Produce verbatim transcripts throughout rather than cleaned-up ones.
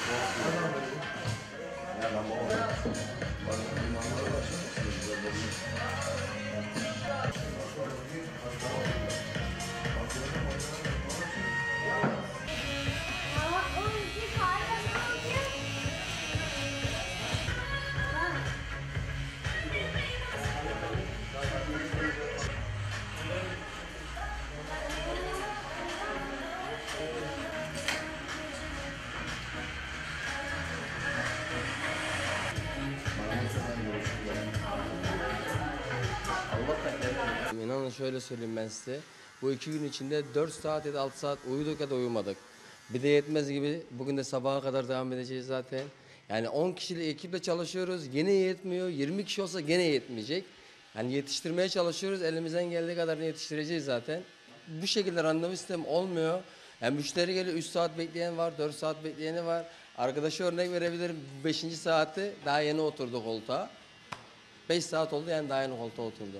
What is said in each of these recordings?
İnanın şöyle söyleyeyim ben size. Bu iki gün içinde dört saat ya da altı saat uyuduk ya da uyumadık. Bir de yetmez gibi bugün de sabaha kadar devam edeceğiz zaten. Yani on kişilik ekiple çalışıyoruz. Yine yetmiyor. yirmi kişi olsa gene yetmeyecek. Yani yetiştirmeye çalışıyoruz. Elimizden geldiği kadarını yetiştireceğiz zaten. Bu şekilde randevu sistemi olmuyor. Yani müşteri geliyor, üç saat bekleyen var, dört saat bekleyeni var. Arkadaşa örnek verebilirim. beşinci saati daha yeni oturdu koltuğa. beş saat oldu yani daha yeni koltuğa oturdu.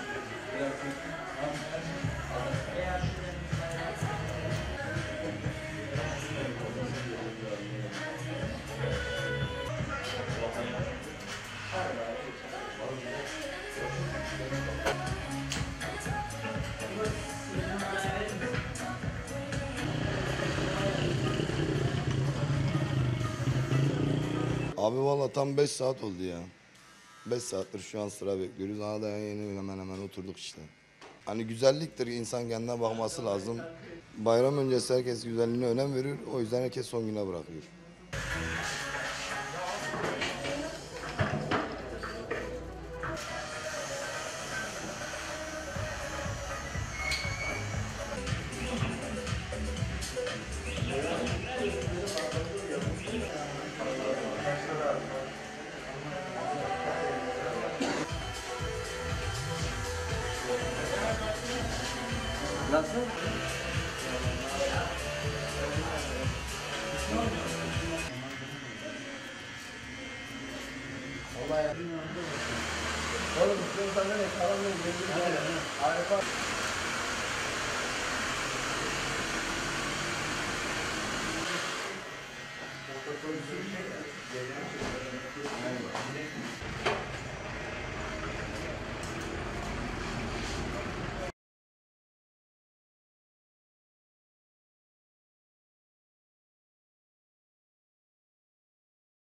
Abi valla tam beş saat oldu ya. beş saattir şu an sıra bekliyoruz. Ana da yeni hemen hemen oturduk işte. Hani güzelliktir, insan kendine bakması lazım. Bayram öncesi herkes güzelliğine önem veriyor. O yüzden herkes son güne bırakıyor. Nasıl? Vallahi. Oğlum, sen senden ne kalan ne? Harika.